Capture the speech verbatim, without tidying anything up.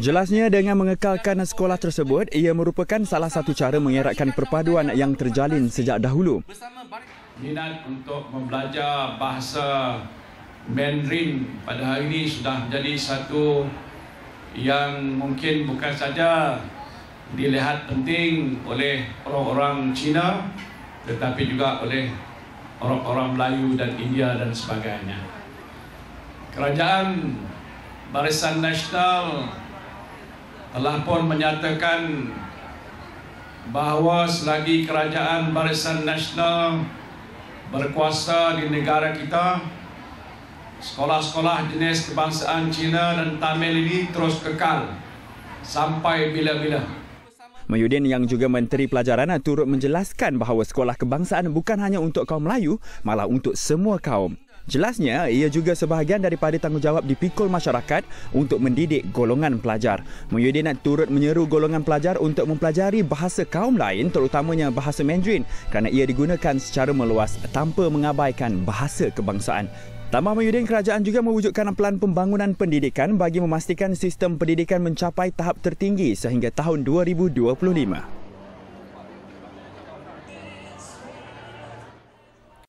Jelasnya dengan mengekalkan sekolah tersebut, ia merupakan salah satu cara mengeratkan perpaduan yang terjalin sejak dahulu. Minat untuk membelajar bahasa Mandarin pada hari ini sudah menjadi satu yang mungkin bukan saja dilihat penting oleh orang-orang Cina, tetapi juga oleh orang-orang Melayu dan India dan sebagainya. Kerajaan Barisan Nasional telah pun menyatakan bahawa selagi kerajaan Barisan Nasional berkuasa di negara kita, sekolah-sekolah jenis kebangsaan Cina dan Tamil ini terus kekal sampai bila-bila. Mahyudin yang juga Menteri Pelajaran turut menjelaskan bahawa sekolah kebangsaan bukan hanya untuk kaum Melayu, malah untuk semua kaum. Jelasnya, ia juga sebahagian daripada tanggungjawab dipikul masyarakat untuk mendidik golongan pelajar. Mahyudin turut menyeru golongan pelajar untuk mempelajari bahasa kaum lain, terutamanya bahasa Mandarin, kerana ia digunakan secara meluas tanpa mengabaikan bahasa kebangsaan. Tambah Mahyudin, kerajaan juga mewujudkan pelan pembangunan pendidikan bagi memastikan sistem pendidikan mencapai tahap tertinggi sehingga tahun dua ribu dua puluh lima.